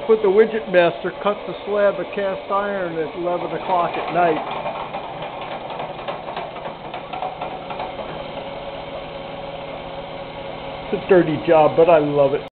but the widget master cuts a slab of cast iron at 11 o'clock at night. It's a dirty job, but I love it.